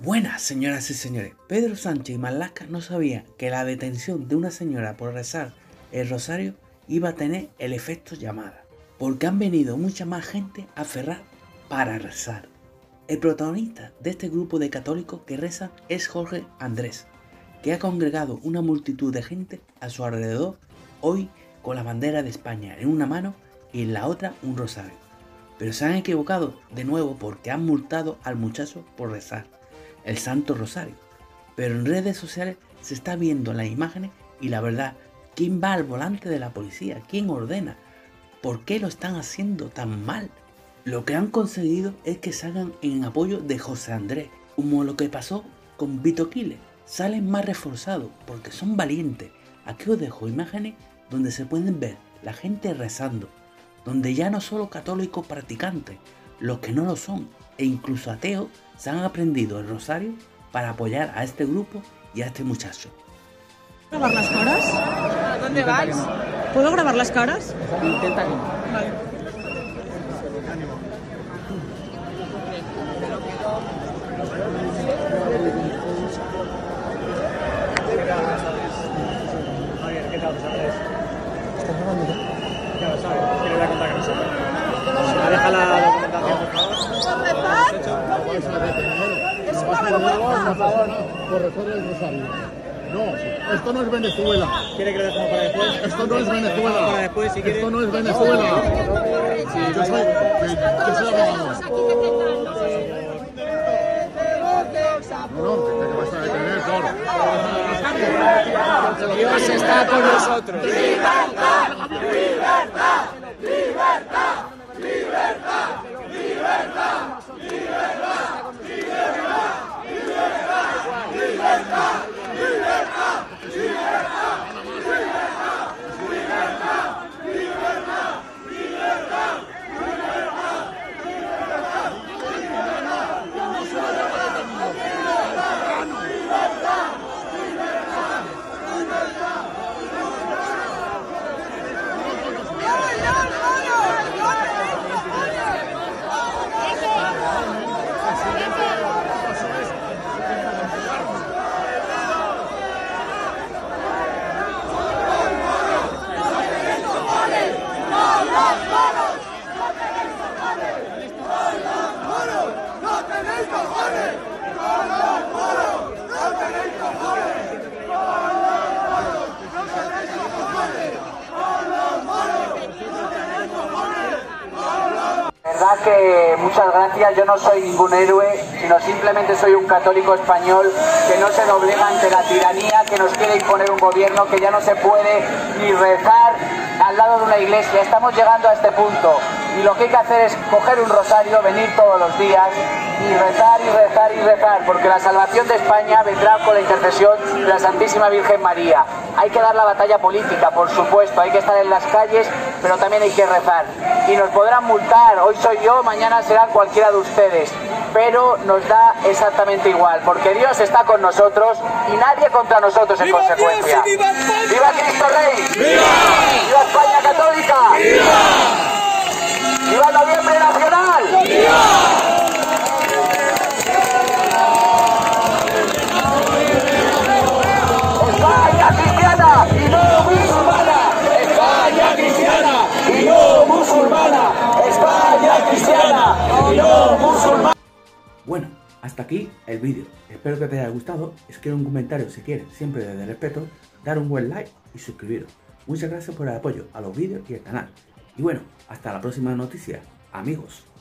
Buenas, señoras y señores. Pedro Sánchez y Marlaska no sabían que la detención de una señora por rezar el rosario iba a tener el efecto llamada, porque han venido mucha más gente a Ferraz para rezar. El protagonista de este grupo de católicos que rezan es Jorge Andrés, que ha congregado una multitud de gente a su alrededor hoy con la bandera de España en una mano y en la otra un rosario. Pero se han equivocado de nuevo porque han multado al muchacho por rezar el Santo Rosario. Pero en redes sociales se está viendo las imágenes y la verdad, ¿quién va al volante de la policía? ¿Quién ordena? ¿Por qué lo están haciendo tan mal? Lo que han conseguido es que salgan en apoyo de José Andrés, como lo que pasó con Vito Quiles. Salen más reforzados porque son valientes. Aquí os dejo imágenes donde se pueden ver la gente rezando, donde ya no solo católicos practicantes, los que no lo son, e incluso ateos, se han aprendido el rosario para apoyar a este grupo y a este muchacho. ¿Puedo grabar las caras? ¿A dónde vais? ¿Puedo grabar las caras? Intenta que no. Vale. Javier, ¿qué tal? ¿Sabes? ¿Estás grabando ya? Ya lo sabes. ¿Qué le voy a contar que no sepa? Deja la documentación, por favor. Por favor, por rezar el rosario. No, esto no es Venezuela. ¿Quiere que lo dejemos para después? Esto no es Venezuela. Para después, si quiere. Esto no es Venezuela. Sí, yo soy abogado. No, que te vas a detener, Thor. Dios está con nosotros. ¡Libertad! ¡Libertad! ¡Libertad! ¡Libertad! ¡Libertad! Verdad que muchas gracias, yo no soy ningún héroe, sino simplemente soy un católico español que no se doblega ante la tiranía que nos quiere imponer un gobierno, que ya no se puede ni rezar al lado de una iglesia. Estamos llegando a este punto y lo que hay que hacer es coger un rosario, venir todos los días y rezar y rezar y rezar, porque la salvación de España vendrá con la intercesión de la Santísima Virgen María. Hay que dar la batalla política, por supuesto, hay que estar en las calles, pero también hay que rezar. Y nos podrán multar, hoy soy yo, mañana será cualquiera de ustedes, pero nos da exactamente igual, porque Dios está con nosotros y nadie contra nosotros en consecuencia. ¡Viva Cristo Rey! ¡Viva! ¡Viva España Católica! ¡Viva! ¡Viva Noviembre Nacional! ¡Viva! ¡España cristiana y no musulmana! ¡España cristiana y no musulmana! ¡España cristiana y no musulmana! Bueno, hasta aquí el vídeo. Espero que te haya gustado. Escribe un comentario si quieres, siempre desde respeto. Dar un buen like y suscribiros. Muchas gracias por el apoyo a los vídeos y al canal. Y bueno, hasta la próxima noticia, amigos.